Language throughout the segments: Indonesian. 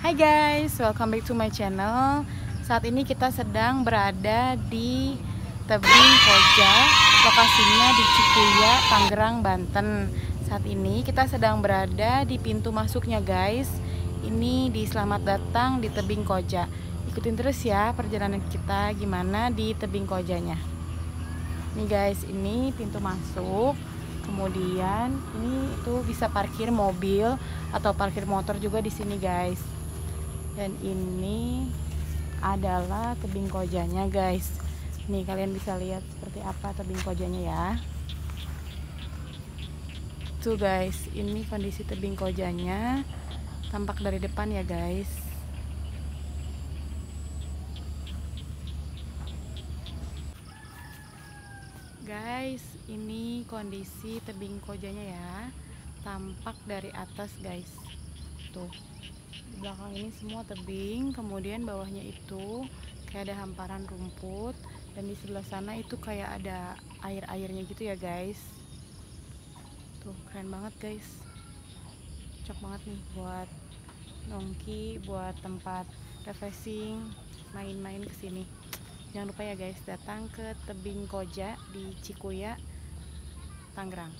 Hai guys, welcome back to my channel. Saat ini kita sedang berada di Tebing Koja, lokasinya di Cikuya, Tangerang, Banten. Saat ini kita sedang berada di pintu masuknya guys. Ini di Selamat Datang di Tebing Koja. Ikutin terus ya perjalanan kita gimana di Tebing Kojanya. Nih guys, ini pintu masuk. Kemudian ini tuh bisa parkir mobil atau parkir motor juga di sini guys. Dan ini adalah tebing kojanya guys. Nih kalian bisa lihat seperti apa tebing kojanya ya. Tuh guys, ini kondisi tebing kojanya. Tampak dari depan ya guys. Guys, ini kondisi tebing kojanya ya. Tampak dari atas guys. Tuh. Di belakang ini semua tebing, kemudian bawahnya itu kayak ada hamparan rumput, dan di sebelah sana itu kayak ada air-airnya gitu ya guys. Tuh keren banget guys, cocok banget nih buat nongki, buat tempat refreshing, main-main kesini. Jangan lupa ya guys, datang ke Tebing Koja di Cikuya, Tangerang.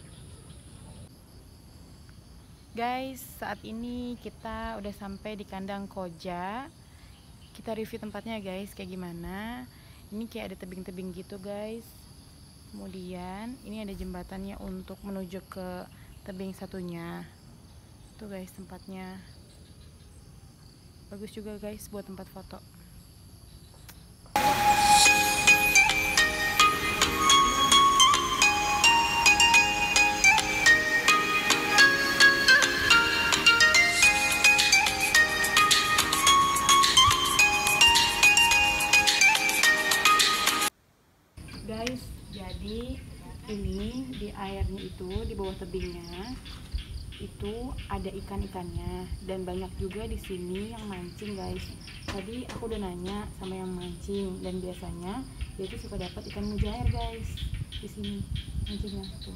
Guys, saat ini kita udah sampai di kandang koja. Kita review tempatnya guys, kayak gimana. Ini kayak ada tebing-tebing gitu guys. Kemudian ini ada jembatannya untuk menuju ke tebing satunya. Tuh guys tempatnya. Bagus juga guys buat tempat foto. Guys, jadi ini di airnya itu, di bawah tebingnya itu ada ikan-ikannya, dan banyak juga di sini yang mancing guys. Tadi aku udah nanya sama yang mancing, dan biasanya dia tuh suka dapat ikan mujair guys di sini mancingnya tuh.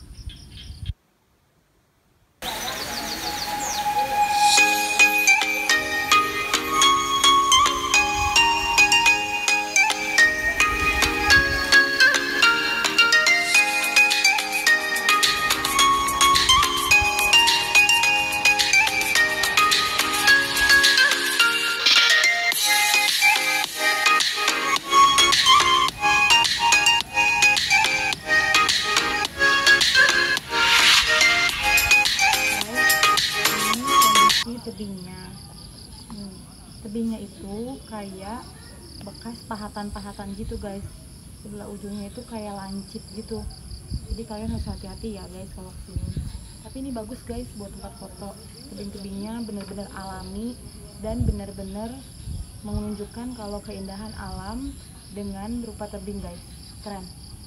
Tebingnya itu kayak bekas pahatan-pahatan gitu guys. Sebelah ujungnya itu kayak lancip gitu. Jadi kalian harus hati-hati ya guys kalau kesini. Tapi ini bagus guys buat tempat foto. Tebing-tebingnya bener-bener alami dan bener-bener menunjukkan kalau keindahan alam dengan rupa tebing guys. Keren.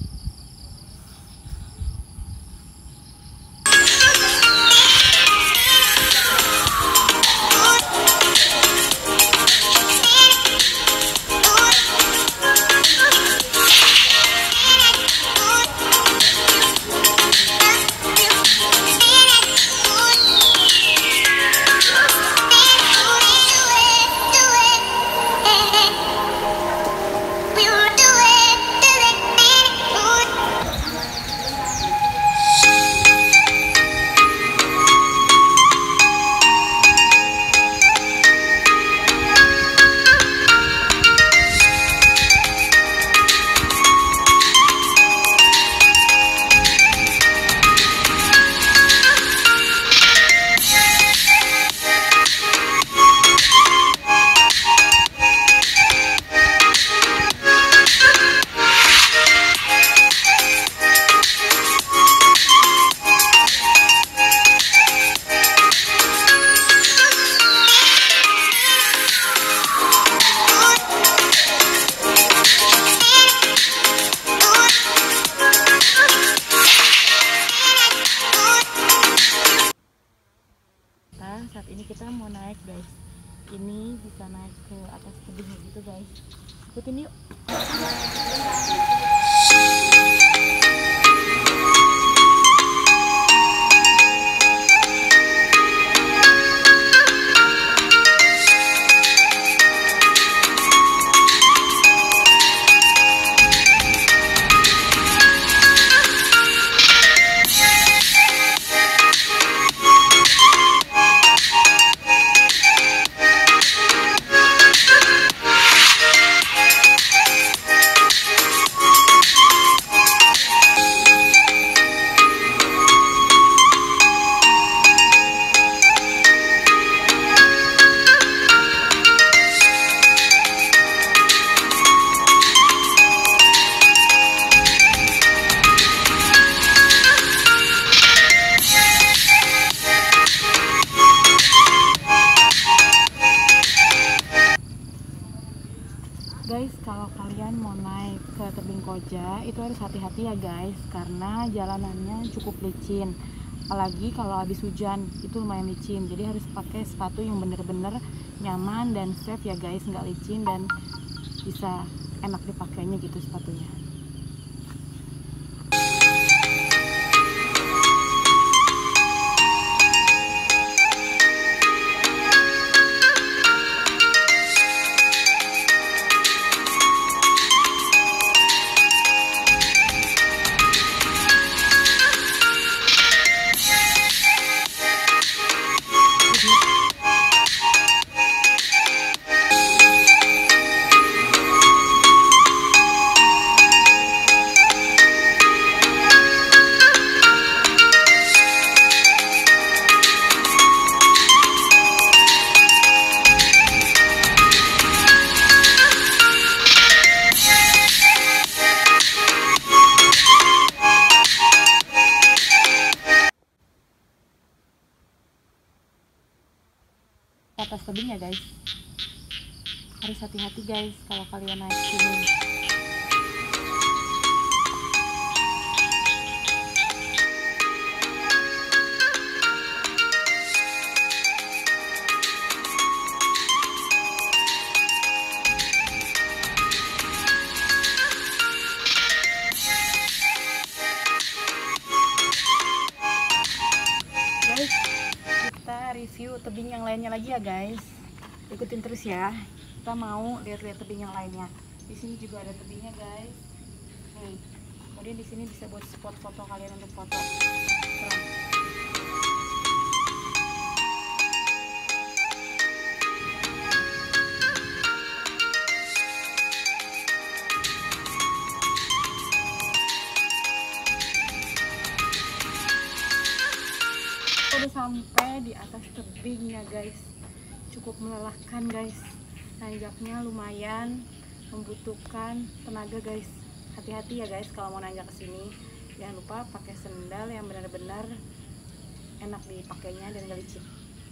Saat ini kita mau naik guys. Ini bisa naik ke atas tebing gitu guys. Ikutin yuk. mau naik ke tebing Koja itu harus hati-hati ya guys, karena jalanannya cukup licin, apalagi kalau habis hujan itu lumayan licin. Jadi harus pakai sepatu yang bener-bener nyaman dan safe ya guys, nggak licin dan bisa enak dipakainya gitu sepatunya. Atas tebing ya guys, harus hati-hati guys kalau kalian naik sini. Guys, kita review tebing yang lainnya lagi ya guys, ikutin terus ya. Kita mau lihat-lihat tebing yang lainnya. Di sini juga ada tebingnya guys. Nih, kemudian di sini bisa buat spot foto kalian untuk foto. Keren. Udah sampai di atas tebingnya guys, cukup melelahkan guys, nanjaknya lumayan membutuhkan tenaga guys. Hati-hati ya guys kalau mau nanjak ke sini, jangan lupa pakai sendal yang benar-benar enak dipakainya dan gak licin.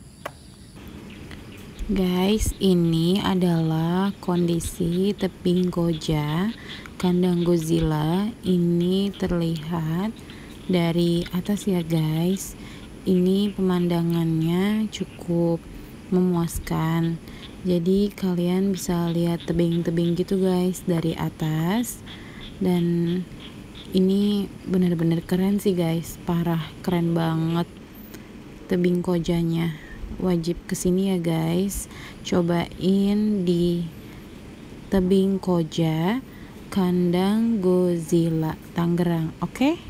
Guys, ini adalah kondisi tebing Koja kandang Godzilla. Ini terlihat dari atas ya guys. Ini pemandangannya cukup memuaskan. Jadi kalian bisa lihat tebing-tebing gitu guys dari atas. Dan ini benar-benar keren sih guys, parah keren banget tebing Kojanya. Wajib kesini ya guys, cobain di tebing Koja kandang Godzilla Tangerang, oke?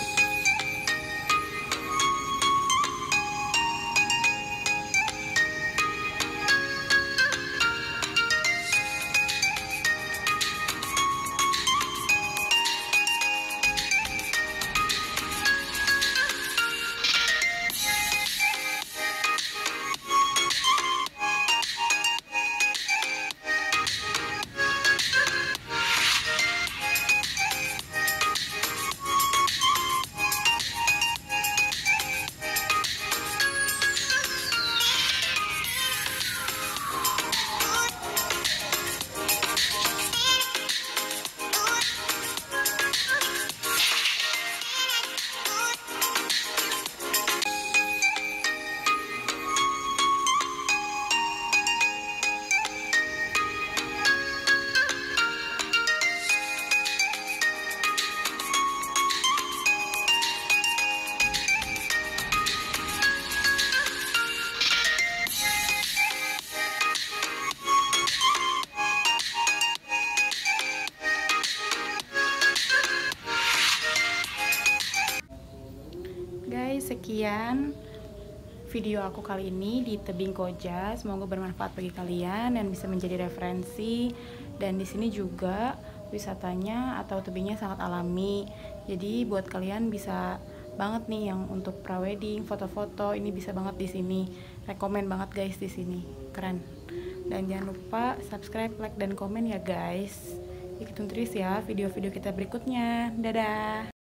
Sekian video aku kali ini di tebing Koja. Semoga bermanfaat bagi kalian dan bisa menjadi referensi. Dan di sini juga wisatanya atau tebingnya sangat alami. Jadi buat kalian bisa banget nih yang untuk prawedding, foto-foto, ini bisa banget di sini. Rekomen banget guys di sini. Keren. Dan jangan lupa subscribe, like dan komen ya guys. Ikutin terus ya video-video kita berikutnya. Dadah.